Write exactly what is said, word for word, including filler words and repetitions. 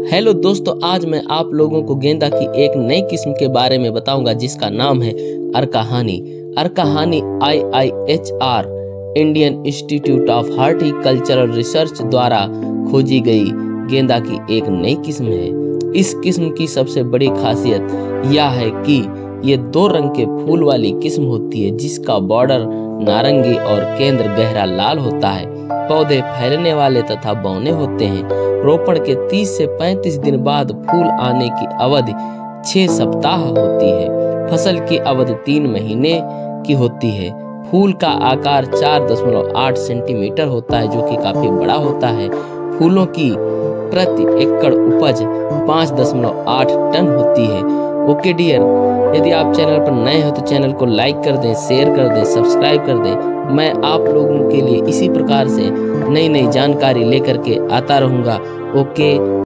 Hello दोस्तों, आज मैं आप लोगों को गेंदा की एक नई किस्म के बारे में बताऊंगा जिसका नाम है अरकाहानी। अरकाहानी I I H R Indian Institute of Horticultural Research द्वारा खोजी गई गेंदा की एक नई किस्म है। इस किस्म की सबसे बड़ी खासियत यह है कि ये दो रंग के फूल वाली किस्म होती है जिसका बॉर्डर नारंगी और केंद्र गहरा लाल होता है। पौधे फैलने वाले तथा बौने होते हैं। रोपण के तीस से पैंतीस दिन बाद फूल आने की अवधि छह सप्ताह होती है। फसल की अवधि तीन महीने की होती है। फूल का आकार चार दशमलव आठ सेंटीमीटर होता है जो कि काफी बड़ा होता है। फूलों की प्रति एकड़ उपज पाँच दशमलव आठ टन होती है। ओके डियर, यदि आप चैनल पर नए हो तो चैनल को लाइक कर दें, शेयर कर दें, सब्सक्राइब कर दें। मैं आप लोगों के लिए इसी प्रकार से नई नई जानकारी लेकर के आता रहूँगा। ओके।